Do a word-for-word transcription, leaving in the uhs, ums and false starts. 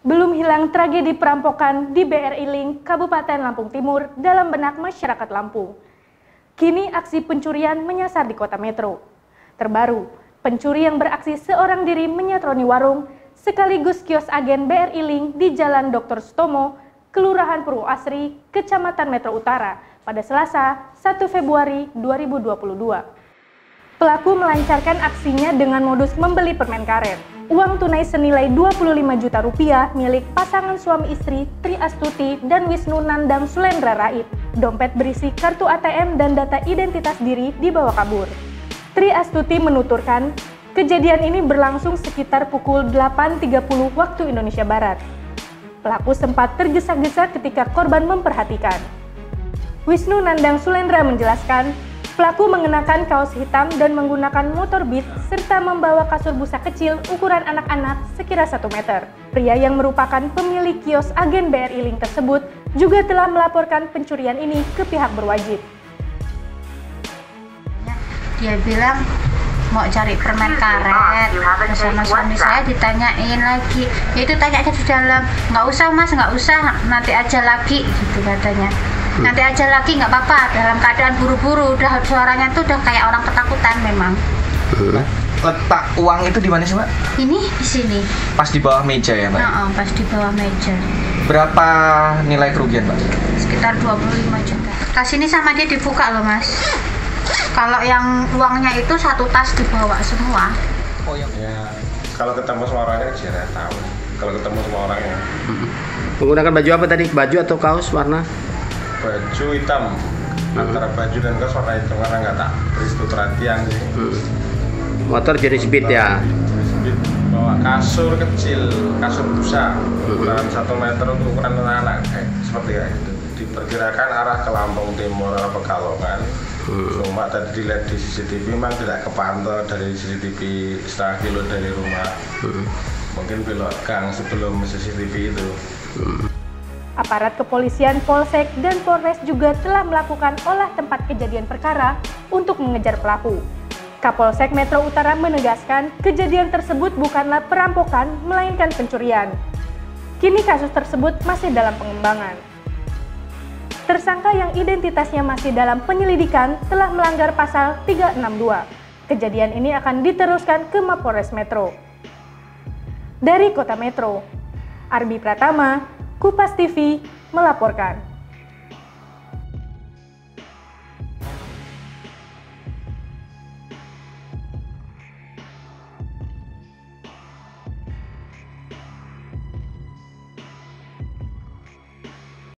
Belum hilang tragedi perampokan di B R I Link, Kabupaten Lampung Timur dalam benak masyarakat Lampung. Kini aksi pencurian menyasar di kota metro. Terbaru, pencuri yang beraksi seorang diri menyatroni warung sekaligus kios agen B R I Link di Jalan Doktor Sutomo, Kelurahan Purwoasri, Kecamatan Metro Utara pada Selasa satu Februari dua ribu dua puluh dua. Pelaku melancarkan aksinya dengan modus membeli permen karet. Uang tunai senilai dua puluh lima juta rupiah milik pasangan suami istri Tri Astuti dan Wisnu Nandang Sulendra Raid. Dompet berisi kartu A T M dan data identitas diri dibawa kabur. Tri Astuti menuturkan, kejadian ini berlangsung sekitar pukul delapan tiga puluh waktu Indonesia Barat. Pelaku sempat tergesa-gesa ketika korban memperhatikan. Wisnu Nandang Sulendra menjelaskan, pelaku mengenakan kaos hitam dan menggunakan motor Beat serta membawa kasur busa kecil ukuran anak-anak sekira satu meter. Pria yang merupakan pemilik kios agen B R I Link tersebut juga telah melaporkan pencurian ini ke pihak berwajib. Dia bilang mau cari permen karet, sama suami saya ditanyain lagi, ya itu tanya aja di dalam, nggak usah mas, nggak usah, nanti aja lagi, gitu katanya. Nanti aja lagi nggak apa-apa, dalam keadaan buru-buru, udah suaranya tuh udah kayak orang ketakutan memang. Letak uang itu di mana sih Mbak? Ini di sini. Pas di bawah meja ya Mbak? Nah, pas di bawah meja. Berapa nilai kerugian Mbak? Sekitar dua puluh lima juta. Tas ini sama dia dibuka loh mas. Kalau yang uangnya itu satu tas dibawa semua. Oh yang ya, kalau ketemu sama orangnya sih saya tahu. Kalau ketemu sama orangnya. Menggunakan baju apa tadi? Baju atau kaos warna? Baju hitam. Antara baju dan kaos warna hitam karena nggak tak beri perhatian sih. Hmm. Motor jenis Beat ya? Jenis Beat. Bawa kasur kecil, kasur busa, ukuran satu meter untuk ukuran anak-anak kayak seperti itu. Diperkirakan arah ke Lampung Timur, arah Pekalongan. Hmm. Cuma tadi dilihat di C C T V memang tidak kepantau dari C C T V setengah kilo dari rumah. Hmm. Mungkin belok gang sebelum C C T V itu. Hmm. Aparat kepolisian Polsek dan Polres juga telah melakukan olah tempat kejadian perkara untuk mengejar pelaku. Kapolsek Metro Utara menegaskan kejadian tersebut bukanlah perampokan melainkan pencurian. Kini kasus tersebut masih dalam pengembangan. Tersangka yang identitasnya masih dalam penyelidikan telah melanggar pasal tiga enam dua. Kejadian ini akan diteruskan ke Mapolres Metro. Dari Kota Metro, Arbi Pratama, Kupas T V melaporkan.